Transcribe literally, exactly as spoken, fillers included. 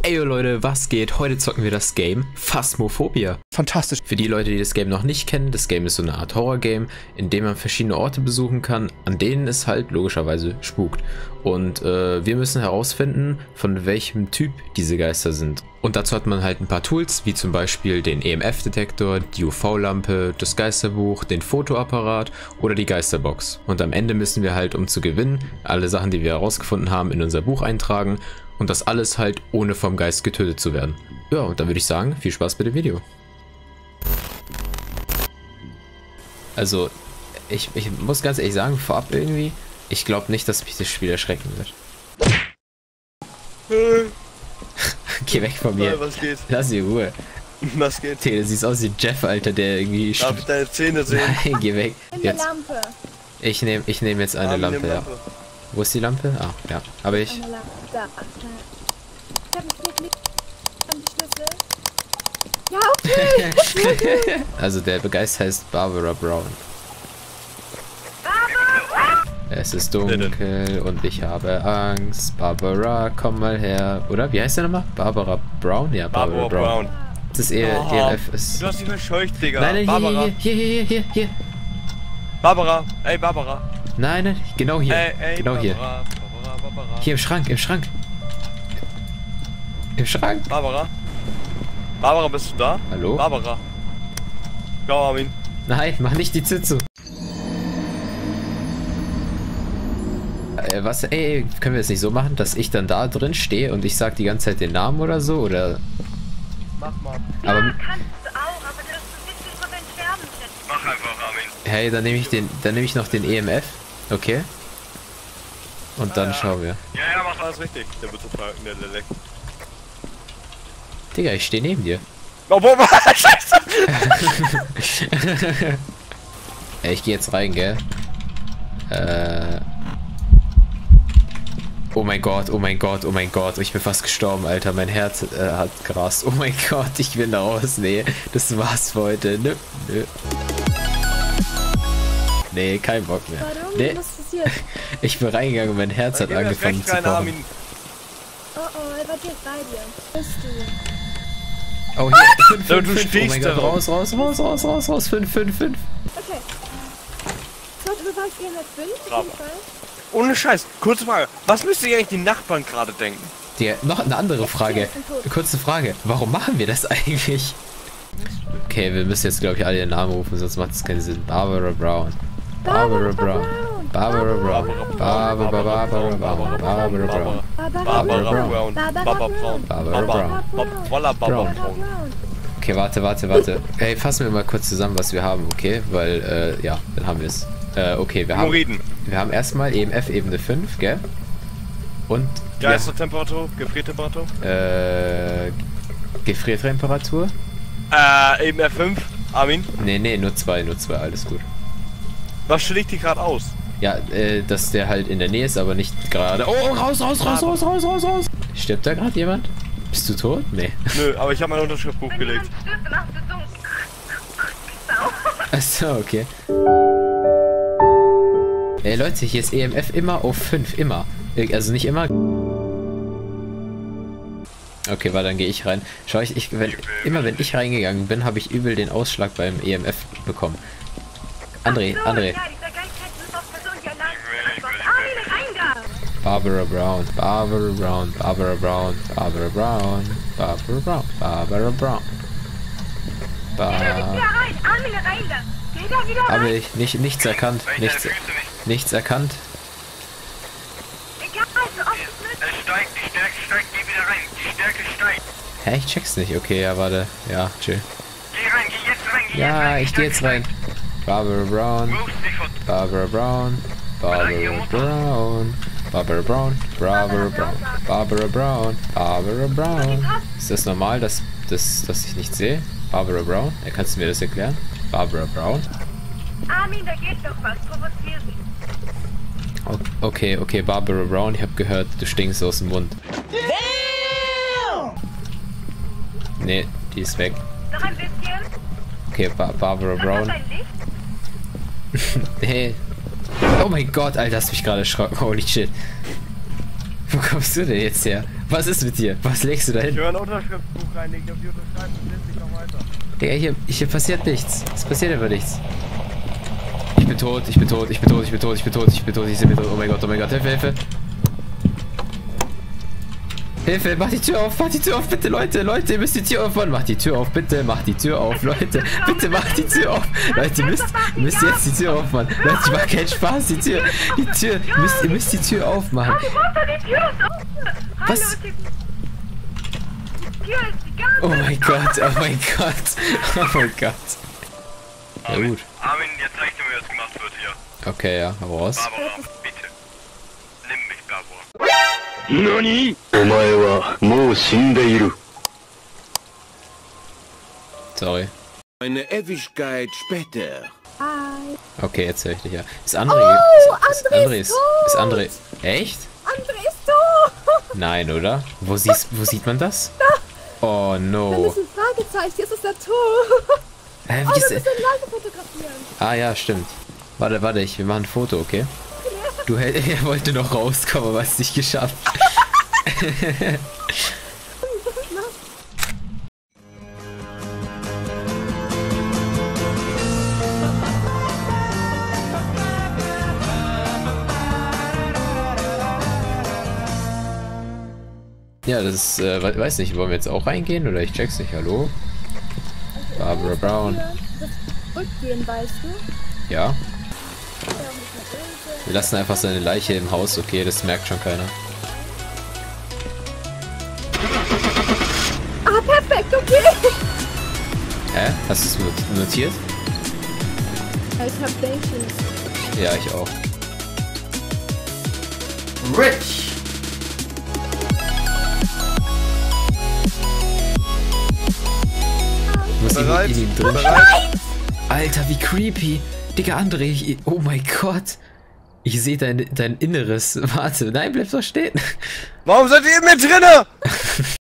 Ey yo Leute, was geht? Heute zocken wir das Game Phasmophobia. Fantastisch. Für die Leute, die das Game noch nicht kennen, das Game ist so eine Art Horror-Game, in dem man verschiedene Orte besuchen kann, an denen es halt logischerweise spukt. Und äh, wir müssen herausfinden, von welchem Typ diese Geister sind. Und dazu hat man halt ein paar Tools, wie zum Beispiel den E M F-Detektor, die U V-Lampe, das Geisterbuch, den Fotoapparat oder die Geisterbox. Und am Ende müssen wir halt, um zu gewinnen, alle Sachen, die wir herausgefunden haben, in unser Buch eintragen. Und das alles halt ohne vom Geist getötet zu werden. Ja, und dann würde ich sagen, viel Spaß bei dem Video. Also, ich, ich muss ganz ehrlich sagen, vorab irgendwie, ich glaube nicht, dass mich das Spiel erschrecken wird. Geh weg von mir. Was geht? Lass die Ruhe. Was geht? Tele, siehst aus wie Jeff, Alter, der irgendwie... Darf ich deine Zähne sehen? Nein, geh weg. Nimm Jetzt. eine Lampe. Ich nehme ich nehm jetzt eine Ah, Lampe, nimm ja. Lampe. Wo ist die Lampe? Ah, ja. Aber ich... Eine Lampe. Da, da. Ich hab einen Knick, an die Schlüssel. Ja, okay. Also der Geist heißt Barbara Brown. Es ist dunkel und ich habe Angst. Barbara, komm mal her. Oder? Wie heißt der nochmal? Barbara Brown? Ja, Barbara, Barbara Brown. Brown. Das ist eher Oh, E M F. Ist... Du hast dich verscheucht, Digga. Nein, nein, Barbara. hier, hier, hier, hier, hier, hier. Barbara. Ey, Barbara. Nein, nein, genau hier. Ey, ey, genau Barbara. hier. Barbara, Barbara. Hier im Schrank, im Schrank. Im Schrank. Barbara. Barbara, bist du da? Hallo? Barbara. Ciao, Armin. Nein, mach nicht die Tür zu. Äh, was, ey, können wir es nicht so machen, dass ich dann da drin stehe und ich sag die ganze Zeit den Namen oder so, oder? Mach mal. Aber, Ja, kannst du auch, aber das ist ein bisschen von den Sterben. Mach einfach, Armin. hey, dann nehme ich den, dann nehme ich noch den E M F, okay? Und dann Ja, ja. schauen wir. Ja, ja, mach alles richtig. Der wird so verhalten, der Lelek. Digga, ich stehe neben dir. Oh, boah, scheiße! Ey, ich gehe jetzt rein, gell? Äh. Oh mein Gott, oh mein Gott, oh mein Gott, ich bin fast gestorben, Alter. Mein Herz äh, hat gerast. Oh mein Gott, ich bin raus. Nee, das war's für heute. Nö, nö. Nee, kein Bock mehr. Warum? Nee, Was ist passiert? ich bin reingegangen und mein Herz hat Gib mir das angefangen recht zu rein, pochen. Armin. Oh oh, er war direkt bei dir. Bist du? Oh, hier, fünf, So, fünf, du fünf. Oh stehst mein da Gott, drauf. raus, raus, raus, raus, raus, raus, fünf, fünf, fünf. Okay. So, du warst E M F fünf, auf Bravo. jeden Fall. Ohne Scheiß. Kurze Frage. Was müsste eigentlich die Nachbarn gerade denken? Die, noch eine andere Frage. Kurze Frage. Warum machen wir das eigentlich? Okay, wir müssen jetzt, glaube ich, alle ihren Namen rufen, sonst macht es keinen Sinn. Barbara Brown. Barbara Brown. Barbara Brown. Barbara, Barbara, Barbara, Barbara Brown. Barbara Brown. Barbara Brown. Barbara Brown. Voila Barbara Brown. Brown. Okay, warte, warte, warte. Hey, fassen wir mal kurz zusammen, was wir haben, okay? Weil, äh, ja, dann haben wir es. Äh, okay, wir haben, Hämorrhoiden. wir haben erstmal E M F Ebene fünf, gell? Und wir, Geistertemperatur, Gefriertemperatur. äh, Gefriertemperatur? Äh, eben F fünf. Armin, Nee, nee, nur zwei, nur zwei, alles gut. was schlägt die gerade aus? Ja, äh, dass der halt in der Nähe ist, aber nicht gerade... Oh, raus, raus, raus, raus, raus, raus, raus! Stirbt da gerade jemand? Bist du tot? Nee. Nö, aber ich habe mein Unterschriftbuch Wenn gelegt. jemand stirbt, dann machst du so. Achso, okay. Ey Leute, hier ist E M F immer auf fünf, immer. Äh, Also nicht immer. Okay, warte, dann gehe ich rein. Schau ich, ich wenn, immer wenn ich reingegangen bin, habe ich übel den Ausschlag beim E M F bekommen. André, Ach so, André. Ja, dieser Geist hat nur auf Person, die allein ist. Ah, den Eingang. Barbara Brown, Barbara Brown, Barbara Brown, Barbara Brown, Barbara Brown, Barbara Brown. Geh da Ba wieder rein. Armin, rein da. Geh da wieder rein. Habe ich nicht, nichts erkannt, nichts, nichts erkannt. Egal, so oft es nützt. Es steigt, die Stärke steigt, geh wieder rein. Die Stärke steigt. Hä, ich check's nicht. Okay, ja, warte. Ja, chill. Geh rein, geh jetzt rein, geh jetzt Ja, rein. ich gehe jetzt rein. Barbara Brown, Ruf dich von... Barbara Brown, Barbara Brown, Barbara Brown, Barbara Brown, Barbara Brown, Barbara Brown. Ist das normal, dass, dass, dass ich nicht sehe? Barbara Brown? Ja, kannst du mir das erklären? Barbara Brown? Armin, da geht doch was. Provozier sie. O- Okay, okay, Barbara Brown, ich habe gehört, du stinkst aus dem Mund. Nee, die ist weg. Noch ein bisschen. Okay, ba Barbara Noch Brown. ein Licht. Hey. Oh mein Gott, Alter, hast mich gerade erschrocken. Holy shit. Wo kommst du denn jetzt her? Was ist mit dir? Was legst du da Ich hin? höre ein Unterschriftsbuch reinlegen, ich auf die unterschreiben und lässt sich noch weiter. Digga, hier, hier passiert nichts. Es passiert einfach nichts. Ich bin tot, ich bin tot, ich bin tot, ich bin tot, ich bin tot, ich bin tot, ich bin tot. Oh mein Gott, oh mein Gott, Hilfe, Hilfe. Hilfe, mach die Tür auf, mach die Tür auf, bitte, Leute, Leute, ihr müsst die Tür aufmachen. Mach die Tür auf, bitte, mach die Tür auf, Leute. Bitte mach die Tür auf. Leute, ihr müsst, ihr müsst jetzt die Tür aufmachen. Leute, ich mach keinen Spaß, die Tür, die Tür, ihr müsst, ihr müsst die Tür aufmachen. Mutter, die Tür ist offen! Was? Hallo, die, die Tür ist die ganze Oh mein Gott, oh mein Gott, oh mein Gott. Ja gut. Armin, jetzt zeig dir, wie das gemacht wird hier. Okay, ja, hau raus. Barbara, bitte. Nimm mich, Barbara. NANI?! お前はもう死んでいる。 Sorry. Eine Ewigkeit später. Hi. Okay, jetzt höre ich dich ja. Ist André. Oh, ist, ist André André ist ist, ist André. Echt? André ist tot. Nein, oder? Wo, siehst, wo sieht man das? Oh Da no. ist ein Fragezeichen. Jetzt ist er tot. Hä, Oh, wie wir ist, müssen live fotografieren. ah ja, stimmt. Warte, warte, ich, wir machen ein Foto, okay? Du, er, er wollte noch rauskommen, aber es nicht geschafft. Ja, das ist, äh, we- weiß nicht, wollen wir jetzt auch reingehen oder ich check's nicht, hallo? Barbara Brown. Das Rückgehen, weißt du? Ja? Wir lassen einfach seine Leiche im Haus, okay, das merkt schon keiner. Ah, perfekt, okay. Hä? Hast du es notiert? Ich hab Denken. Ja, ich auch. Rich! Ich muss ihn Bereit? in ihm drin. Bereit? Alter, wie creepy. Digga, André, ich, oh mein Gott. Ich sehe dein, dein Inneres. Warte, nein, bleib doch stehen. Warum seid ihr in mir drinne?